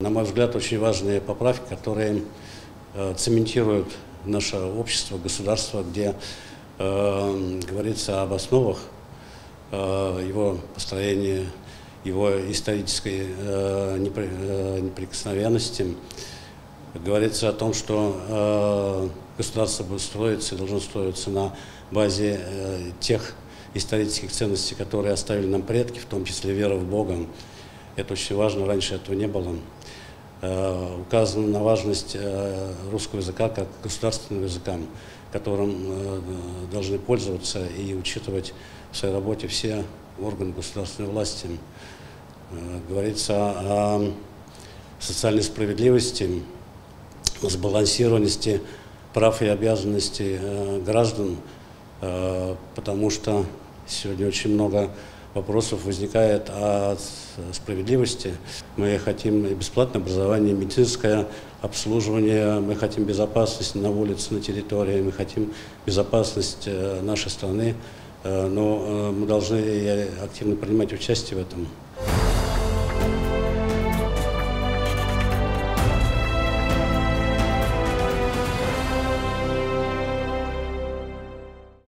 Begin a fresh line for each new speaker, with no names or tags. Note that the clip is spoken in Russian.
На мой взгляд, очень важные поправки, которые цементируют наше общество, государство, где говорится об основах его построения, его исторической неприкосновенности. Говорится о том, что государство будет строиться и должно строиться на базе тех исторических ценностей, которые оставили нам предки, в том числе вера в Бога. Это очень важно, раньше этого не было. Указано на важность русского языка как государственного языка, которым должны пользоваться и учитывать в своей работе все органы государственной власти. Говорится о социальной справедливости, о сбалансированности прав и обязанностей граждан, потому что сегодня очень много вопросов возникает о справедливости. Мы хотим бесплатное образование, медицинское обслуживание, мы хотим безопасность на улице, на территории, мы хотим безопасность нашей страны, но мы должны активно принимать участие в этом.